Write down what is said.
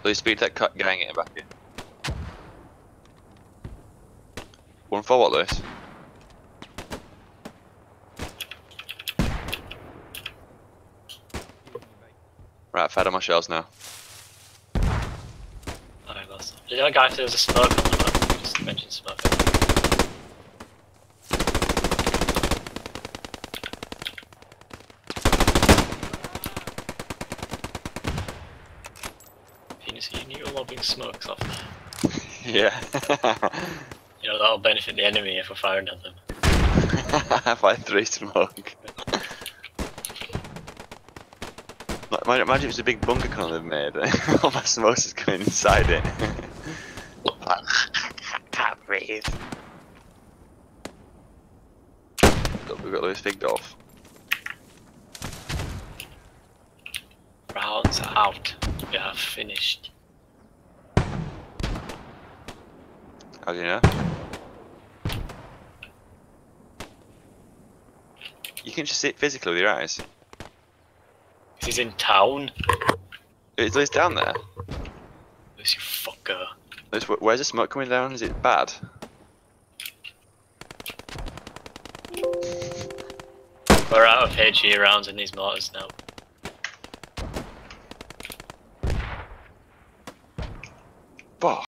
Please speed that cut gang getting back in. One for what, Lewis? Right, I've had on my shells now. Alright, that's not. Did that guy say there was a smoke on the map? You just mentioned smoke. Penis, you knew lobbing smokes off there. Yeah. You know, that'll benefit the enemy if we're firing at them. I've had 3 smoke. Imagine if it was a big bunker con they've made. All my smokes is going inside it. I can't breathe. Look, we've got Lewis Big Golf. Rounds out. We are finished. How do you know? You can just see it physically with your eyes. He's in town. It's Lewis down there. This you fucker. Lewis, where's the smoke coming down? Is it bad? We're out of HE rounds in these mortars now. Fuck.